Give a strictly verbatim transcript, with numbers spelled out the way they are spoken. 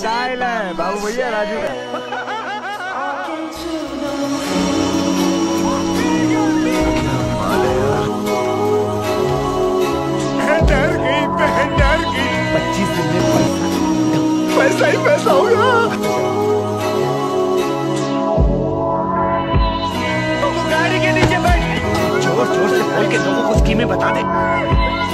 Style है बाबू भैया राजू का। डर गई बहन डर गई। पच्चीस दिन में पैसा पैसा ही पैसा होगा। तो गाड़ी के नीचे बैठ जोर जोर से बोल के लोगों को स्कीमें बता दे।